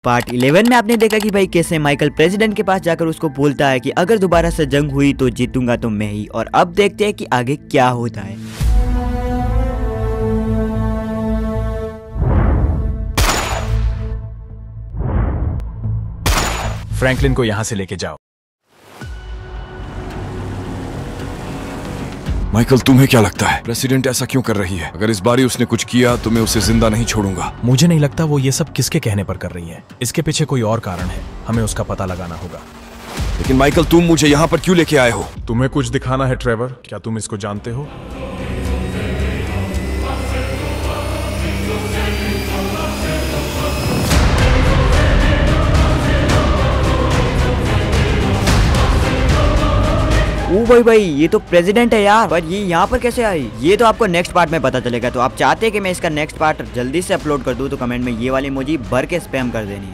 Part 11 में आपने देखा कि भाई कैसे माइकल प्रेसिडेंट के पास जाकर उसको बोलता है कि अगर दोबारा से जंग हुई तो जीतूंगा तो मैं ही। और अब देखते हैं कि आगे क्या होता है। फ्रैंकलिन को यहां से लेके जाओ। माइकल, तुम्हें क्या लगता है प्रेसिडेंट ऐसा क्यों कर रही है? अगर इस बारी उसने कुछ किया तो मैं उसे जिंदा नहीं छोड़ूंगा। मुझे नहीं लगता वो ये सब किसके कहने पर कर रही है। इसके पीछे कोई और कारण है, हमें उसका पता लगाना होगा। लेकिन माइकल, तुम मुझे यहाँ पर क्यों लेके आए हो? तुम्हें कुछ दिखाना है ट्रेवर, क्या तुम इसको जानते हो? ओ भाई ये तो प्रेसिडेंट है यार, पर ये यहाँ पर कैसे आई? ये तो आपको नेक्स्ट पार्ट में पता चलेगा। तो आप चाहते हैं कि मैं इसका नेक्स्ट पार्ट जल्दी से अपलोड कर दूं तो कमेंट में ये वाली इमोजी भर के स्पैम कर देनी।